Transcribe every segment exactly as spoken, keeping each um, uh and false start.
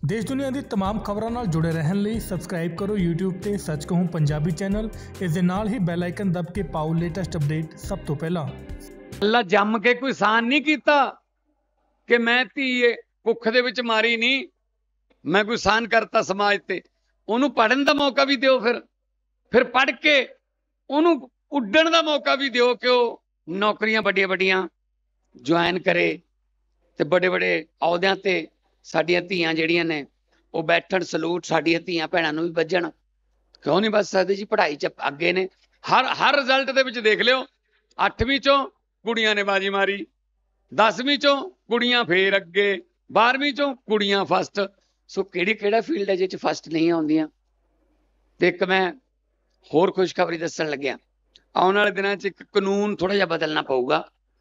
देश दुनिया की तमाम खबरों नाल जुड़े रहने लिए सबसक्राइब करो यूट्यूब ते सच कहूं पंजाबी चैनल। इस दे नाल ही बैल आइकन दब के पाओ लेटेस्ट अपडेट सब तो पहला। अल्लाह जम के कोई सान नहीं किया कि मैं धी कुख दे विच मारी नहीं, मैं कोई सान करता समाज ते। उन्होंने पढ़न का मौका भी दो, फिर फिर पढ़ के उन्होंने उड्डण का मौका भी दो कि वह नौकरियां बड़िया बड़िया ज्वाइन करे ते बड़े बड़े अहुदियां ते साडियां धीआं जिहड़ियां ने वो बैठण, सलूट साडियां धीआं भैणां नूं भी वजण। क्यों नहीं बच सकते जी? पढ़ाई च अगे ने। हर हर रिजल्ट दे विच देख लिओ, अठवीं चों कुड़ियां ने बाजी मारी, दसवीं चों कुड़ियां फिर अगे, बारहवीं चों कुड़ियां फस्ट। सो किहड़ी किहड़ा फील्ड है जिह फस्ट नहीं आउंदियां। ते इक मैं होर खुशखबरी दस्सण लग्या, आउण वाले दिनां च एक कानून थोड़ा जिहा बदलना पऊगा,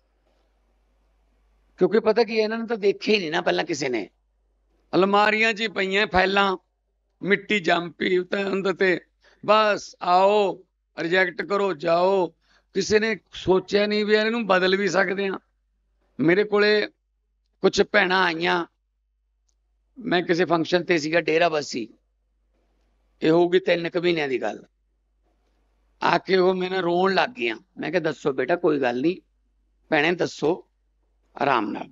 क्योंकि पता की इन्हां ने तो देखे ही नहीं ना पहलां किसी ने। अलमारियां च पईयां फाइलां, मिट्टी जम पई उन्हां ते, बस आओ रिजैक्ट करो जाओ। किसी ने सोचा नहीं भी इन्हूं बदल भी सकते हैं। मेरे कोले कुछ भैणां आईयां, मैं किसी फंक्शन ते सीगा डेरा बस्सी, ये होगी तीन क महीनों की गल। आके वो मेरे नाल रोन लग गई। मैं कहा दसो बेटा कोई गल नहीं, भैणे दसो आराम नाल।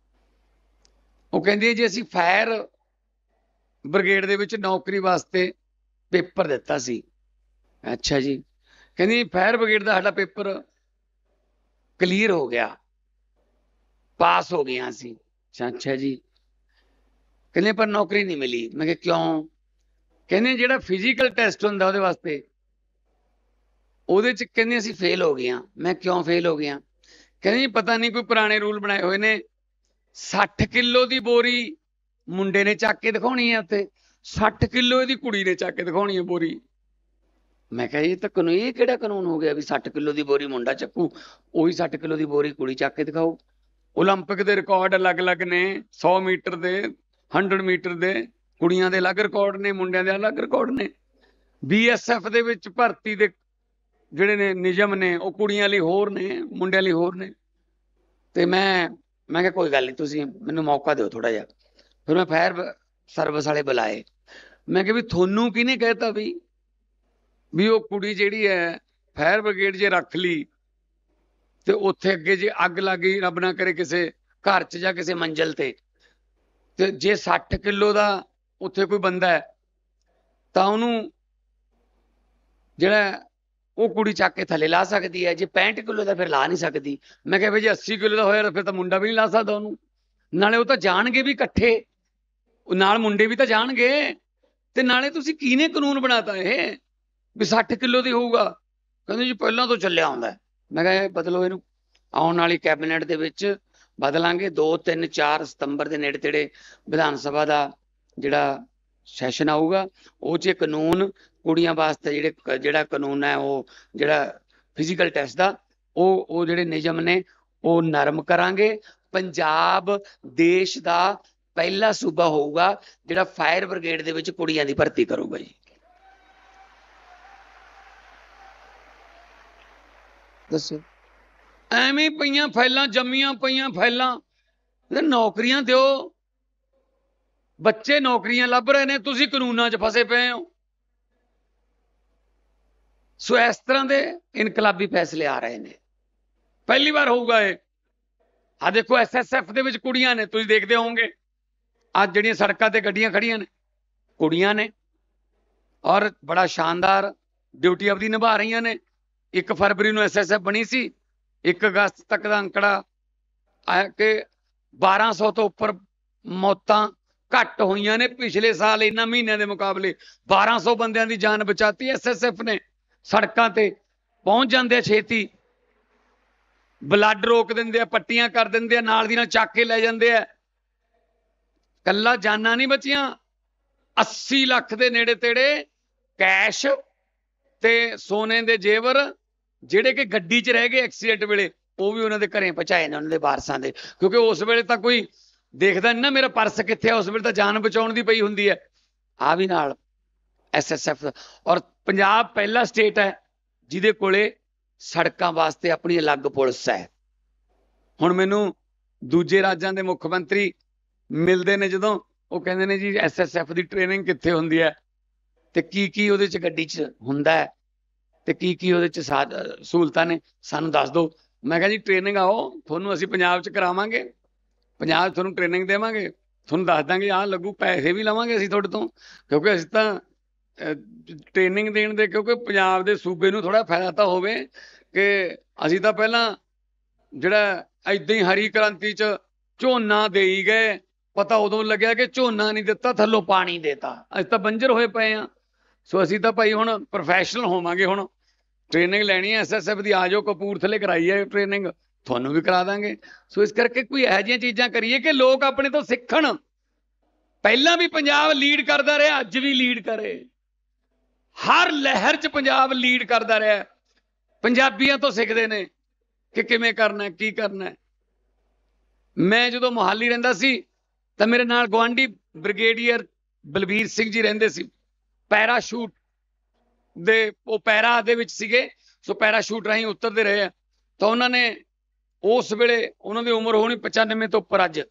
वो कहंदी जी असीं फायर ब्रिगेड दे विच नौकरी वास्ते पेपर दिता सी। अच्छा जी। कहंदी फायर ब्रिगेड दा साडा पेपर क्लीयर हो गया, पास हो गया सी। अच्छा जी। कहंदे पर नौकरी नहीं मिली। मैं कहा क्यों? कहंदे जिहड़ा फिजिकल टेस्ट हुंदा उहदे वास्ते उहदे च कहंदे असीं फेल हो गए। मैं क्यों फेल हो गया? कहंदे जी पता नहीं कोई पुराने रूल बनाए हुए ने, सठ किलो की बोरी मुंडे ने चक के दिखानी है उत्ते, सठ किलो की कुड़ी ने चक के दिखानी है बोरी। मैं कहा ये तो कानून, ये किहड़ा कानून हो गया भी सठ किलो की बोरी मुंडा चक्कू, उही सठ किलो की बोरी कुड़ी चक के दिखाओ। ओलंपिक के रिकॉर्ड अलग अलग ने, सौ मीटर दे, हंड्रड मीटर दे, कुड़ियां दे अलग रिकॉर्ड ने, मुंडियां दे अलग रिकॉर्ड ने। बी एस एफ दे विच भर्ती दे जिहड़े ने नियम ने वो कुड़ियां लई होर ने, मुंडियां लई होर ने। ते मैं मैं कहा कोई गल नहीं, तुसीं मैनूं मौका दिओ थोड़ा जिहा। फिर मैं फायर सर्विस वाले बुलाए। मैं कहा भी थोनू किहने कहता भी भी वो कुड़ी जिहड़ी है फायर ब्रिगेड जे रख ली ते उत्थे अगे जे अग लग गई, रब ना करे किसी घर च जां किसी मंजिल ते, ते जे सठ किलो का उत्थे कोई बंदा है तां उहनूं जिहड़ा वो कुड़ी चक के थले ला सकती है, जे पैंठ किलो का फिर ला नहीं सकती। मैं कहा भाई जे अस्सी किलो का होया फिर तो मुंडा भी नहीं ला सकता उन्होंने। नाले वो तो जाणगे भी इकट्ठे, नाल मुंडे भी तो जाणगे, ते नाले तुसीं किहने कानून बनाता है भी सठ किलो की होऊगा? कहंदे जी पहलां तो चलिया आउंदा। मैं कहा बदलो इहनूं, आउण वाली कैबिनेट दे विच बदलांगे। दो तीन चार सितंबर के नेड़े तेड़े विधान सभा का जिहड़ा सैशन आऊगा, वो च कानून कुड़ियां वास्ते जिहड़े जिहड़ा कानून है वो जिहड़ा फिजिकल टेस्ट का वो वो जिहड़े नियम ने वो नरम करांगे। पंजाब देश का पहला सूबा होऊगा जिहड़ा फायर ब्रिगेड दे विच कुड़ियां दी भर्ती करूगा जी। दसो एवें पईयां फाइलां, जम्मियां पईयां फाइलां, नौकरियां दिओ। बच्चे नौकरियां लभ रहे ने, तुसीं कानूनां च फसे पे हो। सो इस तरह के इनकलाबी फैसले आ रहे हैं, पहली बार होऊगा ये। आ देखो एस एस एफ दे विच कुड़ियां ने, तुसीं देखदे होवोगे अज जिहड़ियां सड़कां ते गड्डियां खड़ियां ने कुड़ियां ने, और बड़ा शानदार ड्यूटी अपनी निभा रही ने। एक फरवरी नूं एस एस एफ बनी सी, एक अगस्त तक का अंकड़ा आया कि बारह सौ तो उपर मौतां घट हुई ने पिछले साल। इन्हां महीनों के मुकाबले बारह सौ बंदियां दी जान बचाती एस एस एफ ने। सड़कां ते पहुंच जाते छेती, ब्लड रोक देंदे, पट्टियां कर देंदे, नाल दी नाल चक के लै जांदे। कल्ला जाना नहीं बचियां, अस्सी लख के नेड़े तेड़े कैश ते सोने दे जेवर जिहड़े कि गड्डी च रह गए एक्सीडेंट वेले, वो भी उन्होंने घरें पहुंचाए ने उन्होंने वारसां दे। क्योंकि उस वेले तां कोई देखदा नहीं ना मेरा पर्स कित्थे है, उस वेले तां जान बचाउण दी पई हुंदी है। आ भी नाल एस एस एफ। और पंजाब पहला स्टेट है जिहदे कोले सड़कां वास्ते अपनी अलग पुलिस है। हुण मैनूं दूजे राज्यां दे मुख मंत्री मिलते हैं, जदों ਉਹ ਕਹਿੰਦੇ ਨੇ ਜੀ ਐਸ ਐਸ ਐਫ ਦੀ ਟ੍ਰੇਨਿੰਗ ਕਿੱਥੇ ਹੁੰਦੀ ਹੈ ਤੇ ਕੀ ਕੀ ਉਹਦੇ 'ਚ ਗੱਡੀ 'ਚ ਹੁੰਦਾ ਹੈ ਤੇ ਕੀ ਕੀ ਉਹਦੇ 'ਚ ਸਾਧ ਸਹੂਲਤਾਂ ਨੇ, ਸਾਨੂੰ ਦੱਸ ਦਿਓ। ਮੈਂ ਕਿਹਾ ਜੀ ਟ੍ਰੇਨਿੰਗ ਆਓ, ਤੁਹਾਨੂੰ ਅਸੀਂ ਪੰਜਾਬ 'ਚ ਕਰਾਵਾਂਗੇ, ਪੰਜਾਬ 'ਚ ਤੁਹਾਨੂੰ ਟ੍ਰੇਨਿੰਗ ਦੇਵਾਂਗੇ, ਤੁਹਾਨੂੰ ਦੱਸ ਦਾਂਗੇ ਆਹ ਲੱਗੂ, ਪੈਸੇ ਵੀ ਲਵਾਂਗੇ ਅਸੀਂ ਤੁਹਾਡੇ ਤੋਂ, ਕਿਉਂਕਿ ਅਸੀਂ ਤਾਂ ਟ੍ਰੇਨਿੰਗ ਦੇਣ ਦੇ, ਕਿਉਂਕਿ ਪੰਜਾਬ ਦੇ ਸੂਬੇ ਨੂੰ ਥੋੜ੍ਹਾ ਫਾਇਦਾ ਤਾਂ ਹੋਵੇ ਕਿ ਅਸੀਂ ਤਾਂ ਪਹਿਲਾਂ ਜਿਹੜਾ ਏਦਾਂ ਹੀ ਹਰੀ ਕ੍ਰਾਂਤੀ 'ਚ ਝੋਨਾ ਦੇਈ ਗਏ, ਪਤਾ ਉਦੋਂ ਲੱਗਿਆ ਕਿ ਝੋਨਾ ਨਹੀਂ ਦਿੱਤਾ, ਥੱਲੋਂ ਪਾਣੀ ਦੇਤਾ, ਅਸੀਂ ਤਾਂ ਬੰਜਰ ਹੋਏ ਪਏ ਹਾਂ। ਸੋ ਅਸੀਂ ਤਾਂ ਭਾਈ ਹੁਣ ਪ੍ਰੋਫੈਸ਼ਨਲ ਹੋਵਾਂਗੇ, ਹੁਣ ਟ੍ਰੇਨਿੰਗ ਲੈਣੀ ਹੈ ਐਸ ਐਸ ਐਫ ਦੀ, ਆ ਜਾਓ ਕਪੂਰਥਲੇ ਕਰਾਈ ਹੈ ਟ੍ਰੇਨਿੰਗ, ਤੁਹਾਨੂੰ ਵੀ ਕਰਾ ਦਾਂਗੇ। ਸੋ ਇਸ ਕਰਕੇ ਕੋਈ ਇਹੋ ਜਿਹੀਆਂ ਚੀਜ਼ਾਂ ਕਰੀਏ ਕਿ ਲੋਕ ਆਪਣੇ ਤੋਂ ਸਿੱਖਣ। ਪਹਿਲਾਂ ਵੀ ਪੰਜਾਬ ਲੀਡ ਕਰਦਾ ਰਿਹਾ, ਅੱਜ ਵੀ ਲੀਡ ਕਰੇ, ਹਰ ਲਹਿਰ 'ਚ ਪੰਜਾਬ ਲੀਡ ਕਰਦਾ ਰਿਹਾ, ਪੰਜਾਬੀਆਂ ਤੋਂ ਸਿੱਖਦੇ ਨੇ ਕਿ ਕਿਵੇਂ ਕਰਨਾ, ਕੀ ਕਰਨਾ। ਮੈਂ ਜਦੋਂ ਮੋਹਾਲੀ ਰਹਿੰਦਾ ਸੀ ਤਾਂ ਮੇਰੇ ਨਾਲ ਗੁਆਂਢੀ ਬ੍ਰਿਗੇਡੀਅਰ ਬਲਬੀਰ ਸਿੰਘ ਜੀ ਰਹਿੰਦੇ ਸੀ, ਪੈਰਾਸ਼ੂਟ ਦੇ ਉਹ ਪੈਰਾ ਦੇ ਵਿੱਚ ਸੀਗੇ, ਸੋ ਪੈਰਾਸ਼ੂਟ ਰਾਹੀਂ ਉਤਰਦੇ ਰਹੇ ਆ। ਤਾਂ ਉਹਨਾਂ ਨੇ ਉਸ ਵੇਲੇ, ਉਹਨਾਂ ਦੀ ਉਮਰ ਹੋਣੀ ਪਚਾਨਵੇਂ ਤੋਂ ਉੱਪਰ ਅੱਜ,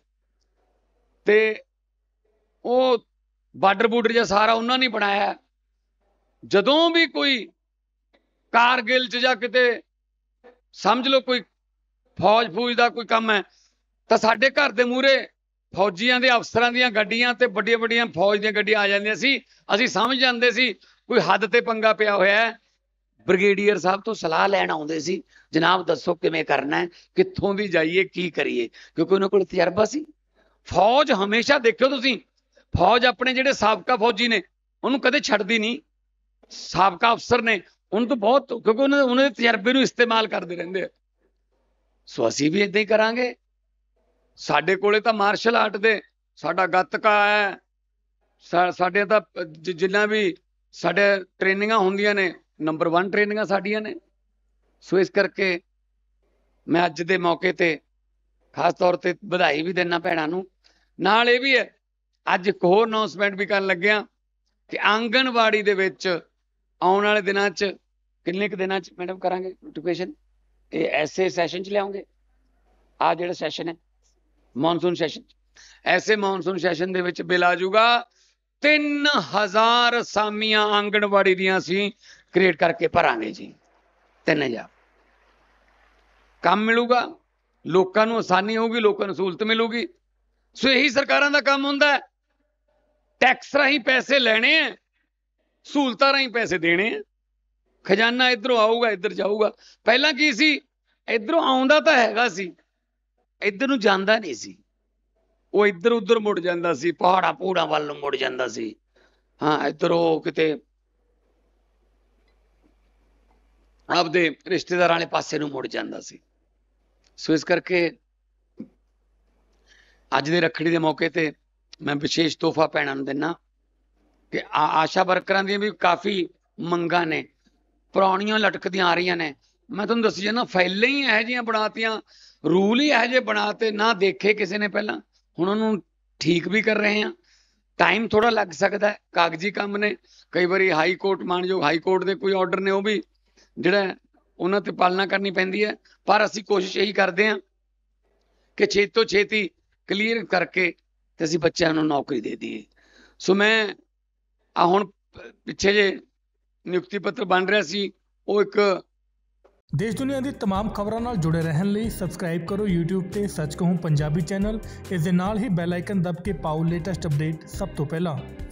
ਤੇ ਉਹ ਬਾਰਡਰ ਬੂਡਰ ਜਿਹਾ ਸਾਰਾ ਉਹਨਾਂ ਨੇ ਬਣਾਇਆ। ਜਦੋਂ ਵੀ ਕੋਈ ਕਾਰਗਿਲ 'ਚ ਜਾਂ ਕਿਤੇ ਸਮਝ ਲਓ ਕੋਈ ਫੌਜ ਫੂਜ ਦਾ ਕੋਈ ਕੰਮ ਹੈ ਤਾਂ ਸਾਡੇ ਘਰ ਦੇ ਮੂਹਰੇ ਫੌਜੀਆਂ ਦੇ ਅਫਸਰਾਂ ਦੀਆਂ ਗੱਡੀਆਂ ਤੇ ਵੱਡੀਆਂ ਵੱਡੀਆਂ ਫੌਜ ਦੀਆਂ ਗੱਡੀਆਂ ਆ ਜਾਂਦੀਆਂ ਸੀ। ਅਸੀਂ ਸਮਝ ਜਾਂਦੇ ਸੀ ਕੋਈ ਹੱਦ ਤੇ ਪੰਗਾ ਪਿਆ ਹੋਇਆ ਹੈ। ਬ੍ਰਿਗੇਡੀਅਰ ਸਾਹਿਬ ਤੋਂ ਸਲਾਹ ਲੈਣ ਆਉਂਦੇ ਸੀ, ਜਨਾਬ ਦੱਸੋ ਕਿਵੇਂ ਕਰਨਾ ਹੈ, ਕਿੱਥੋਂ ਦੀ ਜਾਈਏ, ਕੀ ਕਰੀਏ, ਕਿਉਂਕਿ ਉਹਨਾਂ ਕੋਲ ਤਜਰਬਾ ਸੀ। ਫੌਜ ਹਮੇਸ਼ਾ ਦੇਖਿਓ ਤੁਸੀਂ, ਫੌਜ ਆਪਣੇ ਜਿਹੜੇ ਸਾਬਕਾ ਫੌਜੀ ਨੇ ਉਹਨੂੰ ਕਦੇ ਛੱਡਦੀ ਨਹੀਂ, ਸਾਬਕਾ ਅਫਸਰ ਨੇ ਉਹਨਾਂ ਤੋਂ ਬਹੁਤ, ਕਿਉਂਕਿ ਉਹਨਾਂ ਦੇ ਉਹਨਾਂ ਦੇ ਤਜਰਬੇ ਨੂੰ ਇਸਤੇਮਾਲ ਕਰਦੇ ਰਹਿੰਦੇ ਆ। ਸੋ ਅਸੀਂ ਵੀ ਏਦਾਂ ਹੀ ਕਰਾਂਗੇ। ਸਾਡੇ ਕੋਲੇ ਤਾਂ ਮਾਰਸ਼ਲ ਆਰਟ ਦੇ, ਸਾਡਾ ਗੱਤਕਾ ਹੈ, ਸਾਡੇ ਤਾਂ ਜਿੰਨਾ ਵੀ ਸਾਡੇ ਟ੍ਰੇਨਿੰਗਾਂ ਹੁੰਦੀਆਂ ਨੇ ਨੰਬਰ ਵਨ ਟ੍ਰੇਨਿੰਗਾਂ ਸਾਡੀਆਂ ਨੇ। ਸੋ ਇਸ ਕਰਕੇ ਮੈਂ ਅੱਜ ਦੇ ਮੌਕੇ ਤੇ ਖਾਸ ਤੌਰ ਤੇ ਵਧਾਈ ਵੀ ਦੇਣਾ ਭੈਣਾਂ ਨੂੰ। ਨਾਲ ਇਹ ਵੀ ਹੈ, ਅੱਜ ਇੱਕ ਹੋਰ ਅਨਾਉਂਸਮੈਂਟ ਵੀ ਕਰਨ ਲੱਗਿਆ ਕਿ ਆਂਗਣਵਾੜੀ ਦੇ ਵਿੱਚ ਆਉਣ ਵਾਲੇ ਦਿਨਾਂ 'ਚ, ਕਿੰਨੇ ਕੁ ਦਿਨਾਂ 'ਚ ਮੈਡਮ ਕਰਾਂਗੇ ਨੋਟੀਫਿਕੇਸ਼ਨ, ਇਹ ਐਸੇ ਸੈਸ਼ਨ 'ਚ ਲਿਆਉਂਗੇ, ਆਹ ਜਿਹੜਾ ਸੈਸ਼ਨ ਹੈ ਮੌਨਸੂਨ ਸੈਸ਼ਨ, ਐਸੇ ਮੌਨਸੂਨ ਸੈਸ਼ਨ ਦੇ ਵਿੱਚ ਬਿੱਲ ਆ ਜਾਊਗਾ ਤਿੰਨ ਹਜ਼ਾਰ ਅਸਾਮੀਆਂ ਆਂਗਣਵਾੜੀ ਦੀਆਂ ਅਸੀਂ ਕ੍ਰੀਏਟ ਕਰਕੇ ਭਰਾਂਗੇ ਜੀ। ਤਿੰਨ ਹਜ਼ਾਰ ਕੰਮ ਮਿਲੂਗਾ, ਲੋਕਾਂ ਨੂੰ ਆਸਾਨੀ ਹੋਊਗੀ, ਲੋਕਾਂ ਨੂੰ ਸਹੂਲਤ ਮਿਲੂਗੀ। ਸੋ ਇਹੀ ਸਰਕਾਰਾਂ ਦਾ ਕੰਮ ਹੁੰਦਾ ਹੈ, ਟੈਕਸ ਰਾਹੀਂ ਪੈਸੇ ਲੈਣੇ ਆ, ਸਹੂਲਤਾਂ ਰਾਹੀਂ ਪੈਸੇ ਦੇਣੇ ਆ। ਖਜ਼ਾਨਾ ਇੱਧਰੋਂ ਆਊਗਾ, ਇੱਧਰ ਜਾਊਗਾ। ਪਹਿਲਾਂ ਕੀ ਸੀ, ਇੱਧਰੋਂ ਆਉਂਦਾ ਤਾਂ ਹੈਗਾ ਸੀ, ਇੱਧਰ ਨੂੰ ਜਾਂਦਾ ਨਹੀਂ ਸੀ, ਉਹ ਇੱਧਰ ਉੱਧਰ ਮੁੜ ਜਾਂਦਾ ਸੀ, ਪਹਾੜਾਂ ਪੂੜਾਂ ਵੱਲ ਨੂੰ ਮੁੜ ਜਾਂਦਾ ਸੀ। ਹਾਂ, ਇੱਧਰ ਉਹ ਕਿਤੇ ਆਪਦੇ ਰਿਸ਼ਤੇਦਾਰਾਂ ਵਾਲੇ ਪਾਸੇ ਨੂੰ ਮੁੜ ਜਾਂਦਾ ਸੀ। ਸੋ ਇਸ ਕਰਕੇ ਅੱਜ ਦੇ ਰੱਖੜੀ ਦੇ ਮੌਕੇ ਤੇ ਮੈਂ ਵਿਸ਼ੇਸ਼ ਤੋਹਫਾ ਭੈਣਾਂ ਨੂੰ ਦਿੰਦਾ ਕਿ ਆਸ਼ਾ ਵਰਕਰਾਂ ਦੀਆਂ ਵੀ ਕਾਫੀ ਮੰਗਾਂ ਨੇ, ਪੁਰਾਣੀਆਂ ਲਟਕਦੀਆਂ ਆ ਰਹੀਆਂ ਨੇ। ਮੈਂ ਤੁਹਾਨੂੰ ਦੱਸੀ ਜਾਂਦਾ, ਫਾਈਲਾਂ ਹੀ ਇਹੋ ਜਿਹੀਆਂ ਬਣਾਤੀਆਂ, ਰੂਲ ਹੀ ਇਹੋ ਜਿਹੇ ਬਣਾਤੇ, ਨਾ ਦੇਖੇ ਕਿਸੇ ਨੇ ਪਹਿਲਾਂ, ਹੁਣ ਉਹਨੂੰ ਠੀਕ ਵੀ ਕਰ ਰਹੇ ਹਾਂ। ਟਾਈਮ ਥੋੜਾ ਲੱਗ ਸਕਦਾ ਹੈ, ਕਾਗਜ਼ੀ ਕੰਮ ਨੇ, ਕਈ ਵਾਰੀ ਹਾਈ ਕੋਰਟ, ਮਾਨਯੋਗ ਹਾਈ ਕੋਰਟ ਦੇ ਕੋਈ ਆਰਡਰ ਨੇ, ਉਹ ਵੀ ਜਿਹੜਾ ਉਹਨਾਂ ਤੇ ਪਾਲਣਾ ਕਰਨੀ ਪੈਂਦੀ ਹੈ। ਪਰ ਅਸੀਂ ਕੋਸ਼ਿਸ਼ ਇਹੀ ਕਰਦੇ ਹਾਂ ਕਿ ਛੇਤੀ ਤੋਂ ਛੇਤੀ ਕਲੀਅਰ ਕਰਕੇ ਤੇ ਅਸੀਂ ਬੱਚਿਆਂ ਨੂੰ ਨੌਕਰੀ ਦੇ ਦਈਏ। ਸੋ ਮੈਂ ਆ ਹੁਣ ਪਿੱਛੇ ਜੇ ਨਿਯੁਕਤੀ ਪੱਤਰ ਬਣ ਰਿਹਾ ਸੀ, ਉਹ ਇੱਕ ਦੇਸ਼ ਦੁਨੀਆ ਦੀ तमाम ਖਬਰਾਂ ਨਾਲ ਜੁੜੇ ਰਹਿਣ ਲਈ ਸਬਸਕ੍ਰਾਈਬ ਕਰੋ YouTube ਤੇ ਸੱਚ ਕਹੂੰ ਪੰਜਾਬੀ ਚੈਨਲ। ਇਸ ਦੇ ਨਾਲ ਹੀ ਬੈਲ ਆਈਕਨ ਦਬ ਕੇ ਪਾਓ ਲੇਟੈਸਟ ਅਪਡੇਟ ਸਭ ਤੋਂ ਪਹਿਲਾਂ।